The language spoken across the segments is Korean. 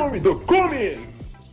쇼미더 고민!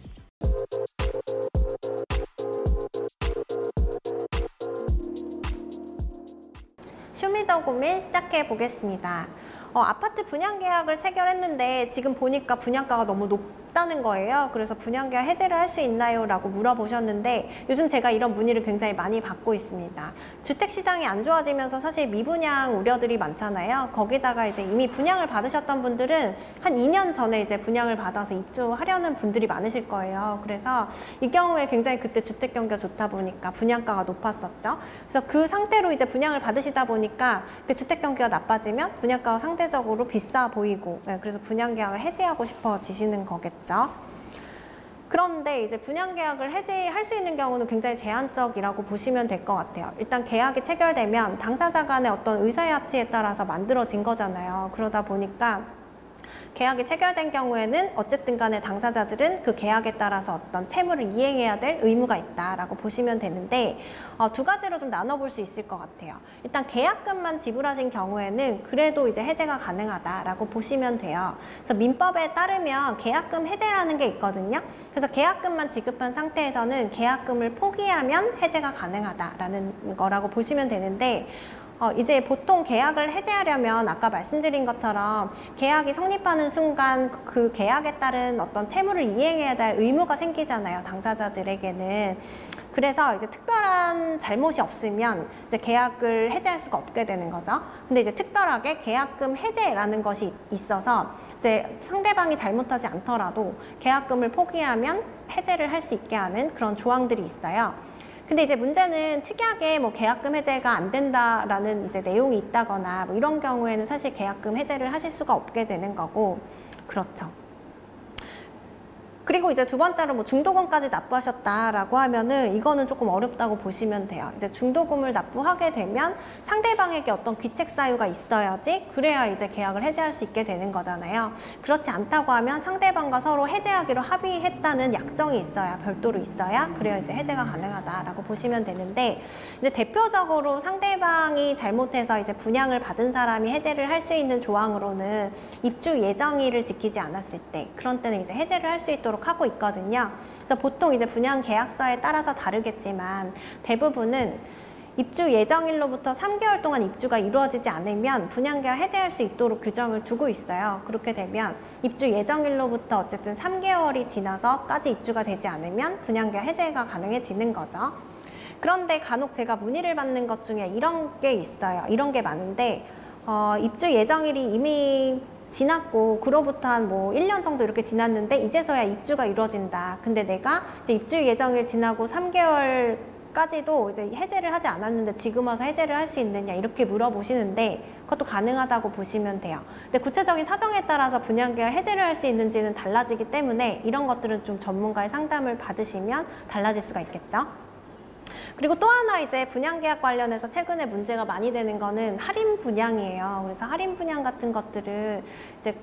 쇼미더 고민 시작해 보겠습니다. 아파트 분양 계약을 체결했는데 지금 보니까 분양가가 너무 높다는 거예요. 그래서 분양 계약 해지를 할 수 있나요? 라고 물어보셨는데 요즘 제가 이런 문의를 굉장히 많이 받고 있습니다. 주택시장이 안 좋아지면서 사실 미분양 우려들이 많잖아요. 거기다가 이제 이미 분양을 받으셨던 분들은 한 2년 전에 이제 분양을 받아서 입주하려는 분들이 많으실 거예요. 그래서 이 경우에 굉장히 그때 주택 경기가 좋다 보니까 분양가가 높았었죠. 그래서 그 상태로 이제 분양을 받으시다 보니까 주택 경기가 나빠지면 분양가가 상대적으로 비싸 보이고, 그래서 분양 계약을 해지하고 싶어지시는 거겠죠. 그런데 이제 분양 계약을 해지할 수 있는 경우는 굉장히 제한적이라고 보시면 될 것 같아요. 일단 계약이 체결되면 당사자 간의 어떤 의사의 합치에 따라서 만들어진 거잖아요. 그러다 보니까 계약이 체결된 경우에는 어쨌든 간에 당사자들은 그 계약에 따라서 어떤 채무를 이행해야 될 의무가 있다라고 보시면 되는데 두 가지로 좀 나눠볼 수 있을 것 같아요. 일단 계약금만 지불하신 경우에는 그래도 이제 해제가 가능하다라고 보시면 돼요. 그래서 민법에 따르면 계약금 해제라는 게 있거든요. 그래서 계약금만 지급한 상태에서는 계약금을 포기하면 해제가 가능하다라는 거라고 보시면 되는데 이제 보통 계약을 해지하려면 아까 말씀드린 것처럼 계약이 성립하는 순간 그 계약에 따른 어떤 채무를 이행해야 될 의무가 생기잖아요. 당사자들에게는. 그래서 이제 특별한 잘못이 없으면 이제 계약을 해지할 수가 없게 되는 거죠. 근데 이제 특별하게 계약금 해제라는 것이 있어서 이제 상대방이 잘못하지 않더라도 계약금을 포기하면 해제를 할 수 있게 하는 그런 조항들이 있어요. 근데 이제 문제는 특이하게 뭐 계약금 해제가 안 된다라는 이제 내용이 있다거나 뭐 이런 경우에는 사실 계약금 해제를 하실 수가 없게 되는 거고, 그렇죠. 그리고 이제 두 번째로 뭐 중도금까지 납부하셨다라고 하면은 이거는 조금 어렵다고 보시면 돼요. 이제 중도금을 납부하게 되면 상대방에게 어떤 귀책 사유가 있어야지 그래야 이제 계약을 해지할 수 있게 되는 거잖아요. 그렇지 않다고 하면 상대방과 서로 해지하기로 합의했다는 약정이 있어야 별도로 있어야 그래야 이제 해제가 가능하다라고 보시면 되는데 이제 대표적으로 상대방이 잘못해서 이제 분양을 받은 사람이 해제를 할 수 있는 조항으로는 입주 예정일을 지키지 않았을 때 그런 때는 이제 해제를 할 수 있도록 하고 있거든요. 그래서 보통 이제 분양 계약서에 따라서 다르겠지만 대부분은 입주 예정일로부터 3개월 동안 입주가 이루어지지 않으면 분양계약 해지할 수 있도록 규정을 두고 있어요. 그렇게 되면 입주 예정일로부터 어쨌든 3개월이 지나서까지 입주가 되지 않으면 분양계약 해제가 가능해지는 거죠. 그런데 간혹 제가 문의를 받는 것 중에 이런 게 있어요. 이런 게 많은데 입주 예정일이 이미 지났고 그로부터 한 뭐 1년 정도 이렇게 지났는데 이제서야 입주가 이루어진다. 근데 내가 이제 입주 예정일 지나고 3개월까지도 이제 해제를 하지 않았는데 지금 와서 해제를 할 수 있느냐 이렇게 물어보시는데 그것도 가능하다고 보시면 돼요. 근데 구체적인 사정에 따라서 분양계약 해제를 할 수 있는지는 달라지기 때문에 이런 것들은 좀 전문가의 상담을 받으시면 달라질 수가 있겠죠. 그리고 또 하나 이제 분양계약 관련해서 최근에 문제가 많이 되는 거는 할인 분양이에요. 그래서 할인 분양 같은 것들을 이제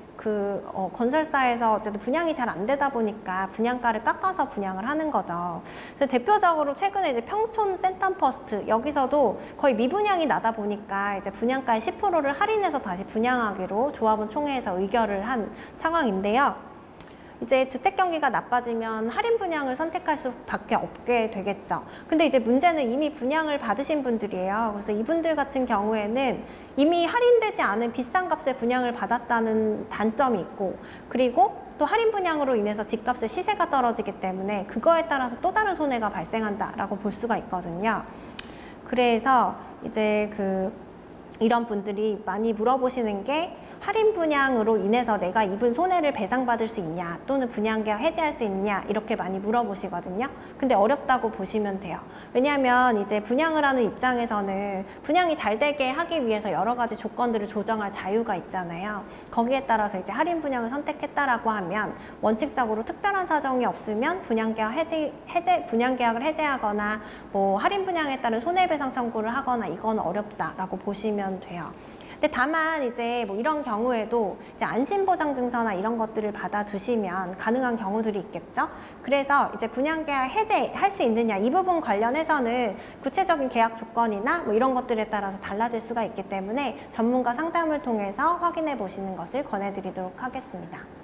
건설사에서 어쨌든 분양이 잘 안 되다 보니까 분양가를 깎아서 분양을 하는 거죠. 그래서 대표적으로 최근에 이제 평촌 센텀퍼스트 여기서도 거의 미분양이 나다 보니까 이제 분양가의 10%를 할인해서 다시 분양하기로 조합원 총회에서 의결을 한 상황인데요. 이제 주택 경기가 나빠지면 할인 분양을 선택할 수밖에 없게 되겠죠. 근데 이제 문제는 이미 분양을 받으신 분들이에요. 그래서 이분들 같은 경우에는 이미 할인되지 않은 비싼 값에 분양을 받았다는 단점이 있고, 그리고 또 할인 분양으로 인해서 집값의 시세가 떨어지기 때문에 그거에 따라서 또 다른 손해가 발생한다라고 볼 수가 있거든요. 그래서 이제 이런 분들이 많이 물어보시는 게 할인 분양으로 인해서 내가 입은 손해를 배상받을 수 있냐 또는 분양계약 해지할 수 있냐 이렇게 많이 물어보시거든요. 근데 어렵다고 보시면 돼요. 왜냐하면 이제 분양을 하는 입장에서는 분양이 잘 되게 하기 위해서 여러 가지 조건들을 조정할 자유가 있잖아요. 거기에 따라서 이제 할인 분양을 선택했다라고 하면 원칙적으로 특별한 사정이 없으면 분양계약을 해제하거나 뭐 할인 분양에 따른 손해배상 청구를 하거나 이건 어렵다라고 보시면 돼요. 근데 다만 이제 뭐 이런 경우에도 이제 안심보장증서나 이런 것들을 받아두시면 가능한 경우들이 있겠죠. 그래서 이제 분양계약 해제할 수 있느냐 이 부분 관련해서는 구체적인 계약 조건이나 뭐 이런 것들에 따라서 달라질 수가 있기 때문에 전문가 상담을 통해서 확인해 보시는 것을 권해드리도록 하겠습니다.